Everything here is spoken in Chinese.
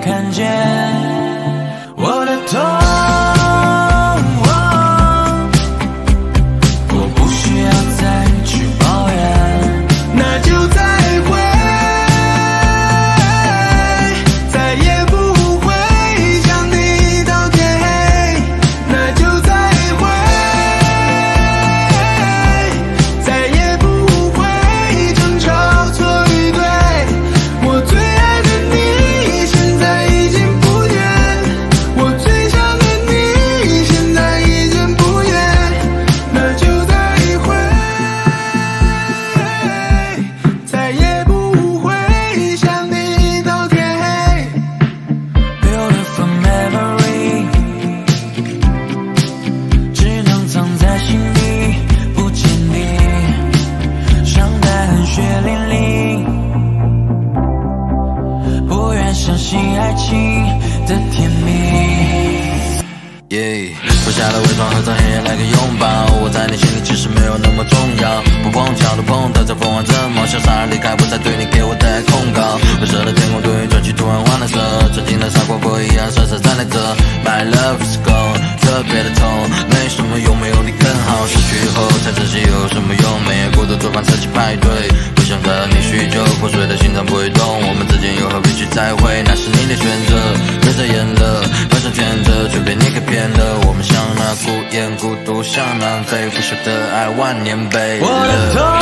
看见我的痛。我不需要再去抱怨，那就再会，再也不会想你到天黑，那就再会，再也不会争吵错与对。我最爱的你现在已经不见，我最想的你现在已经不远，那就再会，再也不会想你到天黑。 Beautiful memory 只能藏在心里不见底，伤得很血淋淋，不愿相信爱情的甜蜜。 脱下了伪装，和早黑夜来个拥抱。我在你心里其实没有那么重要，不碰巧的碰，带着风往怎么潇洒离开，不再对你给我的控告。灰色的天空对于转机突然换了色，曾经的傻瓜过一样傻傻站在这。My love is gone， 特别的痛，没什么用，没有你更好。失去后才珍惜有什么用？没爱过的作伴，策起派对，不想和你叙旧，破碎的心脏不会动。我们之间又何必去再会？那是你的选择，别再演了，反正天的却被你给骗了。我们像那孤雁孤独，像南飞，不舍得爱万年悲了。 我的痛。